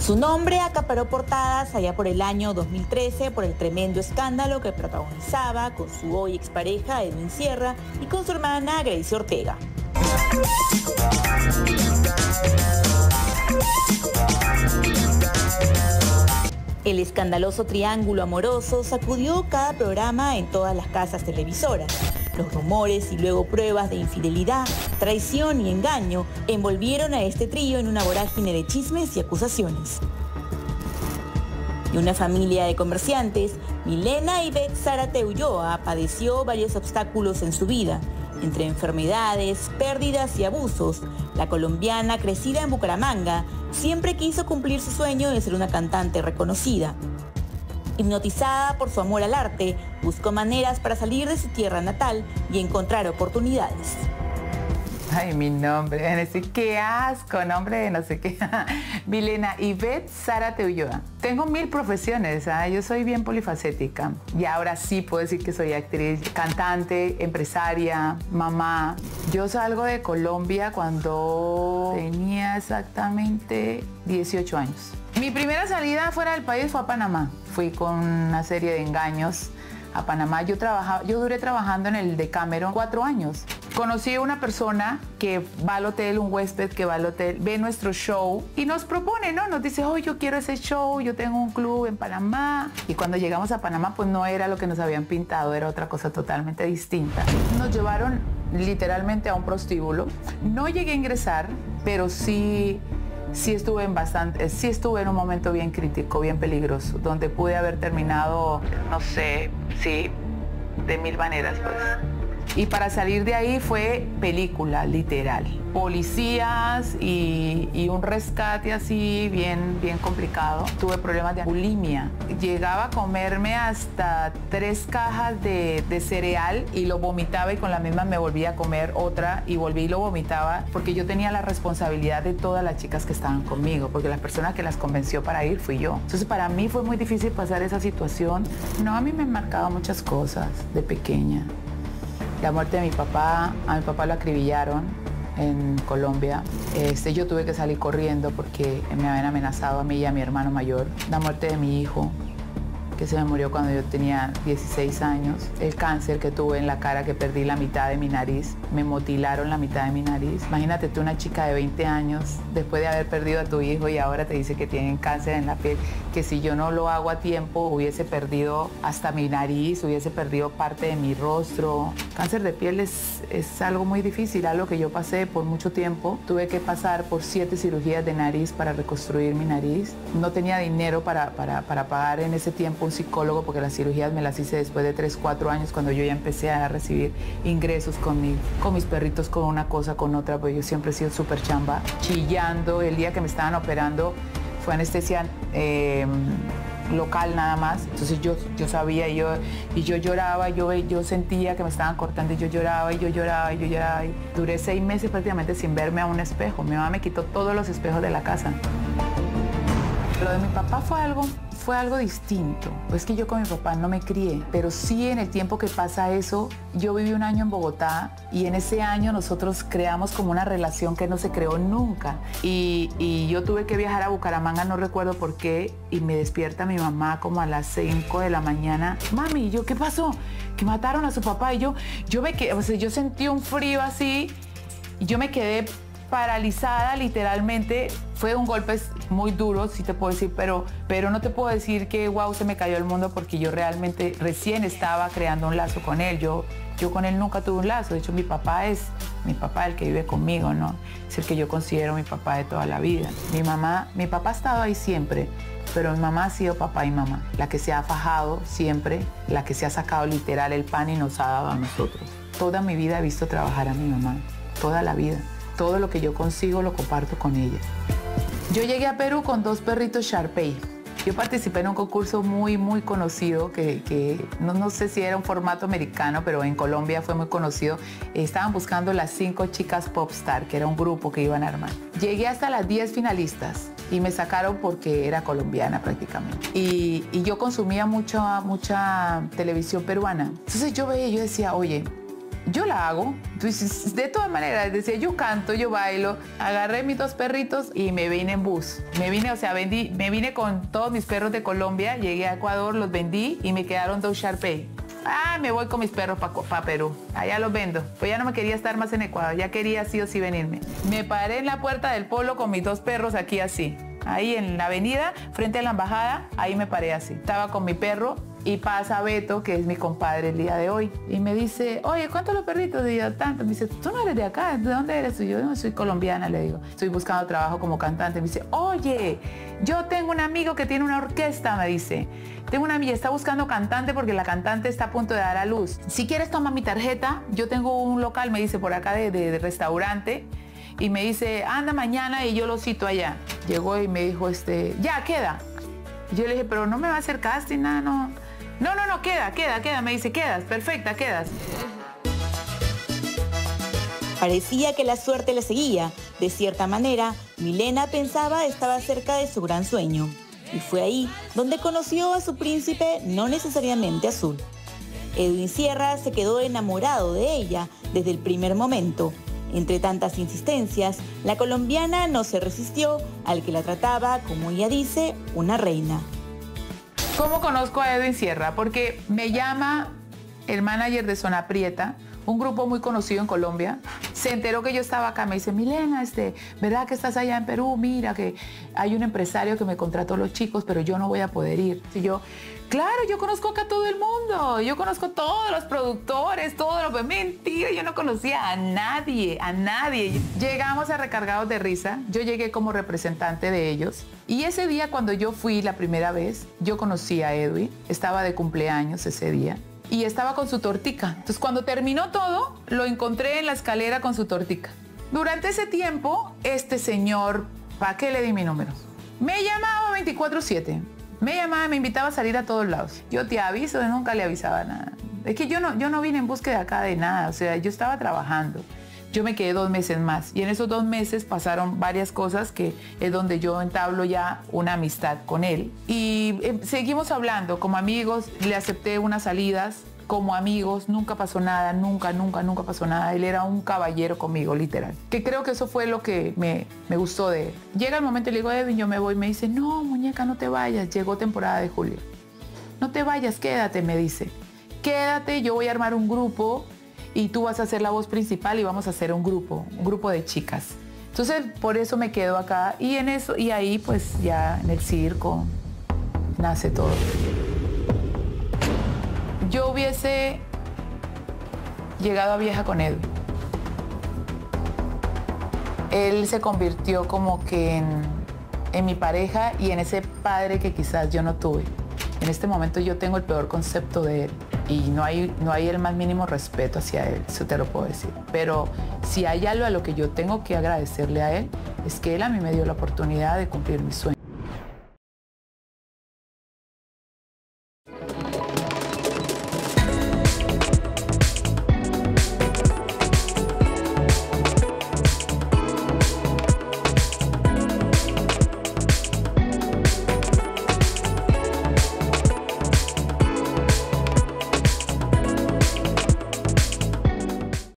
Su nombre acaparó portadas allá por el año 2013 por el tremendo escándalo que protagonizaba con su hoy expareja Edwin Sierra y con su hermana Gracie Ortega. El escandaloso triángulo amoroso sacudió cada programa en todas las casas televisoras. Los rumores y luego pruebas de infidelidad, traición y engaño envolvieron a este trío en una vorágine de chismes y acusaciones. Y una familia de comerciantes, Milena Ivette Zárate Ulloa, padeció varios obstáculos en su vida. Entre enfermedades, pérdidas y abusos, la colombiana, crecida en Bucaramanga, siempre quiso cumplir su sueño de ser una cantante reconocida. Hipnotizada por su amor al arte, buscó maneras para salir de su tierra natal y encontrar oportunidades. Ay, mi nombre, van a decir, qué asco, nombre de no sé qué. Milena Ivette Zárate Ulloa. Tengo 1000 profesiones, yo soy bien polifacética. Y ahora sí puedo decir que soy actriz, cantante, empresaria, mamá. Yo salgo de Colombia cuando tenía exactamente 18 años. Mi primera salida fuera del país fue a Panamá. Fui con una serie de engaños a Panamá. Yo duré trabajando en el Decameron 4 años. Conocí a una persona que va al hotel, un huésped que va al hotel, ve nuestro show y nos propone, ¿no? Nos dice, oh, yo quiero ese show, yo tengo un club en Panamá. Y cuando llegamos a Panamá, pues no era lo que nos habían pintado, era otra cosa totalmente distinta. Nos llevaron literalmente a un prostíbulo. No llegué a ingresar, pero sí estuve en un momento bien crítico, bien peligroso, donde pude haber terminado, no sé, sí, de 1000 maneras, pues. Y para salir de ahí fue película, literal. Policías y un rescate así bien complicado. Tuve problemas de bulimia. Llegaba a comerme hasta 3 cajas de cereal y lo vomitaba y con la misma me volvía a comer otra y volví y lo vomitaba porque yo tenía la responsabilidad de todas las chicas que estaban conmigo, porque la persona que las convenció para ir fui yo. Entonces para mí fue muy difícil pasar esa situación. No, a mí me han marcado muchas cosas de pequeña. La muerte de mi papá, a mi papá lo acribillaron en Colombia. Yo tuve que salir corriendo porque me habían amenazado a mí y a mi hermano mayor. La muerte de mi hijo, que se me murió cuando yo tenía 16 años. El cáncer que tuve en la cara, que perdí la mitad de mi nariz. Me mutilaron la mitad de mi nariz. Imagínate tú, una chica de 20 años, después de haber perdido a tu hijo y ahora te dice que tienen cáncer en la piel, que si yo no lo hago a tiempo hubiese perdido hasta mi nariz, hubiese perdido parte de mi rostro. Cáncer de piel es algo muy difícil, algo que yo pasé por mucho tiempo. Tuve que pasar por 7 cirugías de nariz para reconstruir mi nariz. No tenía dinero para pagar en ese tiempo un psicólogo, porque las cirugías me las hice después de 3, 4 años, cuando yo ya empecé a recibir ingresos con mis perritos, con una cosa, con otra, porque yo siempre he sido súper chamba, chillando. El día que me estaban operando fue anestesia local nada más. Entonces yo sabía y yo lloraba, yo sentía que me estaban cortando y yo lloraba y yo lloraba y yo lloraba. Y duré 6 meses prácticamente sin verme a un espejo. Mi mamá me quitó todos los espejos de la casa. Lo de mi papá fue algo distinto. Es que yo con mi papá no me crié, pero sí en el tiempo que pasa eso, yo viví 1 año en Bogotá y en ese año nosotros creamos como una relación que no se creó nunca. Y yo tuve que viajar a Bucaramanga, no recuerdo por qué, y me despierta mi mamá como a las 5 de la mañana. Mami, yo, ¿qué pasó? Que mataron a su papá. Y yo sentí un frío así y yo me quedé paralizada literalmente. Fue un golpe muy duro, sí te puedo decir, pero no te puedo decir que wow, se me cayó el mundo, porque yo realmente recién estaba creando un lazo con él. Yo con él nunca tuve un lazo. De hecho, mi papá es mi papá, el que vive conmigo, ¿no? Es el que yo considero mi papá de toda la vida. Mi papá ha estado ahí siempre, pero mi mamá ha sido papá y mamá, la que se ha fajado siempre, la que se ha sacado literal el pan y nos ha dado a nosotros. Toda mi vida he visto trabajar a mi mamá, toda la vida. Todo lo que yo consigo lo comparto con ella. Yo llegué a Perú con 2 perritos Shar-Pei. Yo participé en un concurso muy conocido que no sé si era un formato americano, pero en Colombia fue muy conocido. Estaban buscando las 5 chicas popstar, que era un grupo que iban a armar. Llegué hasta las 10 finalistas y me sacaron porque era colombiana prácticamente. Y yo consumía mucha televisión peruana. Entonces yo veía y yo decía, oye, yo la hago. Entonces, de todas maneras, decía, yo canto, yo bailo. Agarré mis 2 perritos y me vine en bus. Me vine con todos mis perros de Colombia, llegué a Ecuador, los vendí y me quedaron 2 Shar-Pei. Me voy con mis perros para Perú. Allá los vendo. Pues ya no me quería estar más en Ecuador, ya quería sí o sí venirme. Me paré en la puerta del Polo con mis 2 perros aquí así. Ahí en la avenida, frente a la embajada, ahí me paré así. Estaba con mi perro y pasa Beto, que es mi compadre el día de hoy. Y me dice, oye, ¿cuántos los perritos? Y yo, tanto. Me dice, ¿tú no eres de acá? ¿De dónde eres? Y yo, no, soy colombiana, le digo. Estoy buscando trabajo como cantante. Me dice, oye, yo tengo un amigo que tiene una orquesta, me dice. Tengo una amiga, está buscando cantante porque la cantante está a punto de dar a luz. Si quieres, toma mi tarjeta. Yo tengo un local, me dice, por acá de restaurante. Y me dice, anda mañana y yo lo cito allá. Llegó y me dijo, ya, queda. Y yo le dije, pero no me va a hacer casting, nada, no. No, queda. Me dice, quedas, perfecta, quedas. Parecía que la suerte la seguía. De cierta manera, Milena pensaba estaba cerca de su gran sueño. Y fue ahí donde conoció a su príncipe, no necesariamente azul. Edwin Sierra se quedó enamorado de ella desde el primer momento. Entre tantas insistencias, la colombiana no se resistió al que la trataba, como ella dice, una reina. ¿Cómo conozco a Edwin Sierra? Porque me llama el manager de Zona Prieta, un grupo muy conocido en Colombia. Se enteró que yo estaba acá, me dice, Milena, ¿verdad que estás allá en Perú? Mira que hay un empresario que me contrató a los chicos, pero yo no voy a poder ir. Y yo, claro, yo conozco acá a todo el mundo, yo conozco a todos los productores, mentira, yo no conocía a nadie. Llegamos a Recargados de Risa, yo llegué como representante de ellos. Y ese día cuando yo fui la primera vez, yo conocí a Edwin, estaba de cumpleaños ese día. Y estaba con su tortica. Entonces, cuando terminó todo, lo encontré en la escalera con su tortica. Durante ese tiempo, este señor, ¿para qué le di mi número? Me llamaba 24/7. Me llamaba, me invitaba a salir a todos lados. Yo te aviso, nunca le avisaba nada. Es que yo no vine en búsqueda acá de nada. O sea, yo estaba trabajando. Yo me quedé 2 meses más. Y en esos 2 meses pasaron varias cosas que es donde yo entablo ya una amistad con él. Y seguimos hablando como amigos. Le acepté unas salidas como amigos. Nunca pasó nada, nunca pasó nada. Él era un caballero conmigo, literal. Que creo que eso fue lo que me gustó de él. Llega el momento y le digo, Edwin, yo me voy. Me dice, no, muñeca, no te vayas. Llegó temporada de julio. No te vayas, quédate, me dice. Quédate, yo voy a armar un grupo y tú vas a ser la voz principal y vamos a hacer un grupo de chicas. Entonces, por eso me quedo acá y en eso, y ahí pues ya en el circo nace todo. Yo hubiese llegado a vieja con Edwin. Él se convirtió como que en mi pareja y en ese padre que quizás yo no tuve. En este momento yo tengo el peor concepto de él y no hay el más mínimo respeto hacia él, eso te lo puedo decir. Pero si hay algo a lo que yo tengo que agradecerle a él, es que él a mí me dio la oportunidad de cumplir mi sueño.